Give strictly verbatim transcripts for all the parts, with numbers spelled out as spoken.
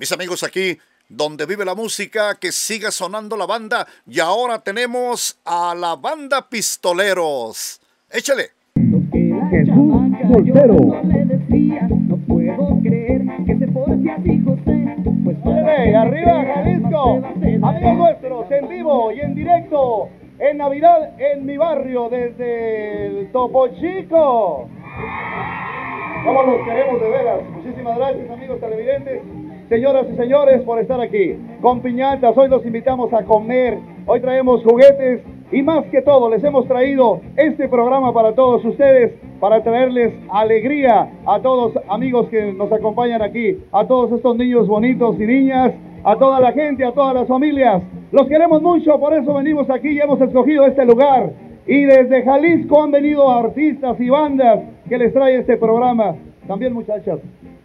Mis amigos, aquí donde vive la música, que siga sonando la banda. Y ahora tenemos a la banda Pistoleros. Échale. Jesús Soltero. No puedo creer que se porte así, José. Pues ¡Órale, arriba Jalisco! Amigos nuestros, en vivo y en directo, en Navidad en mi barrio, desde el Topo Chico. ¿Cómo los queremos de veras? Muchísimas gracias, amigos televidentes, señoras y señores, por estar aquí. Con piñatas, hoy los invitamos a comer, hoy traemos juguetes y más que todo les hemos traído este programa para todos ustedes, para traerles alegría a todos amigos que nos acompañan aquí, a todos estos niños bonitos y niñas, a toda la gente, a todas las familias. Los queremos mucho, por eso venimos aquí y hemos escogido este lugar. Y desde Jalisco han venido artistas y bandas que les trae este programa. También muchachas.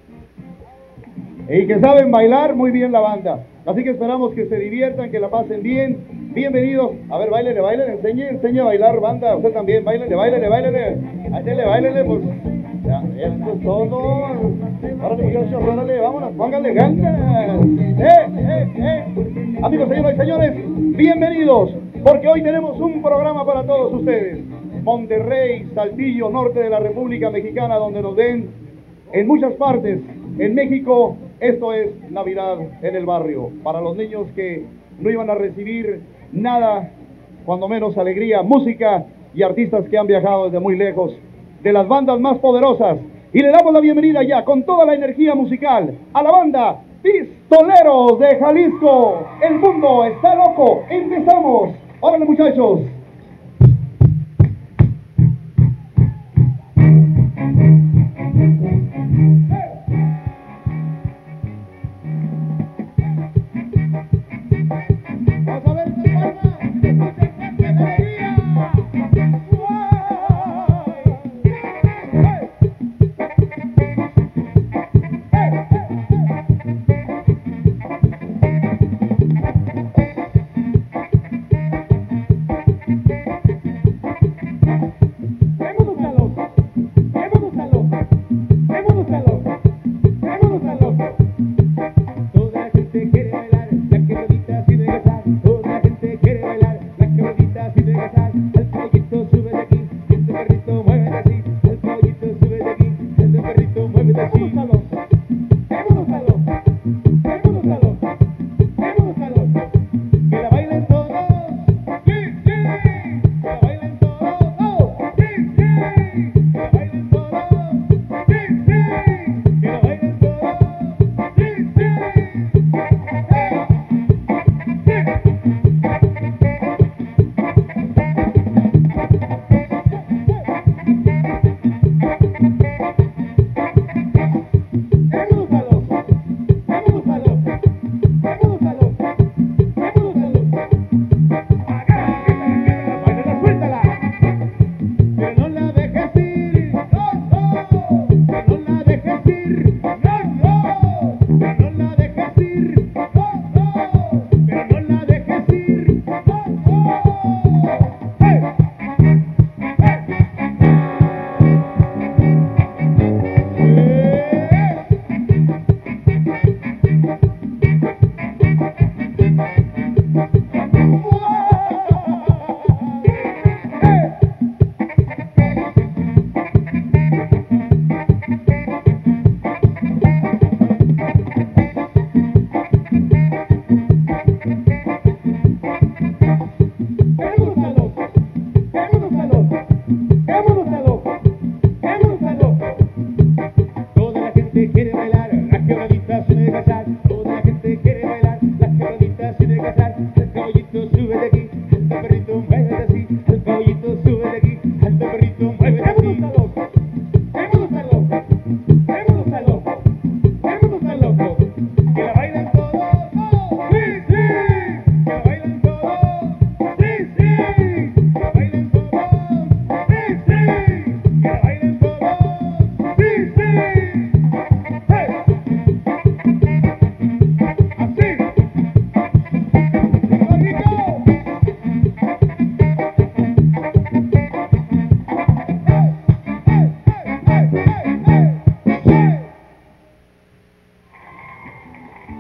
Y que saben bailar muy bien la banda. Así que esperamos que se diviertan, que la pasen bien. Bienvenidos. A ver, báilele, báilele, enseñe, enseñe a bailar, banda. Usted también, báilele, báilele, báilele. Báilele, báilele, pues. Ya, esto es todo. Órale, muchachos, órale, vámonos, pónganle ganas. Eh, eh, eh. Amigos, señoras y señores, bienvenidos, porque hoy tenemos un programa para todos ustedes. Monterrey, Saltillo, norte de la República Mexicana, donde nos ven en muchas partes. En México, esto es Navidad en el barrio. Para los niños que no iban a recibir nada, cuando menos alegría, música y artistas que han viajado desde muy lejos, de las bandas más poderosas. Y le damos la bienvenida ya con toda la energía musical a la banda Pistoleros de Jalisco. El mundo está loco. Empezamos. Órale, muchachos. Vamos a ver tus palmas. ¡Qué alegría!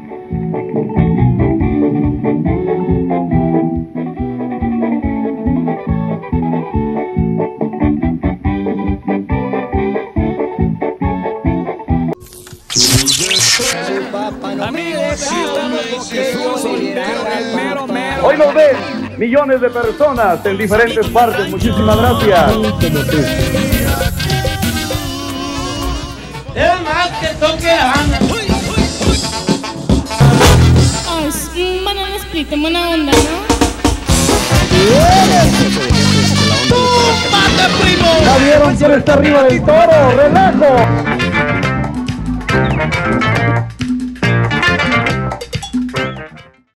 Hoy nos ven millones de personas en diferentes partes. Muchísimas gracias. Es más que toque Ana. Ay, sí, banana split, en buena onda, ¿no? ¿Ya vieron quién está arriba del toro? ¡Relajo!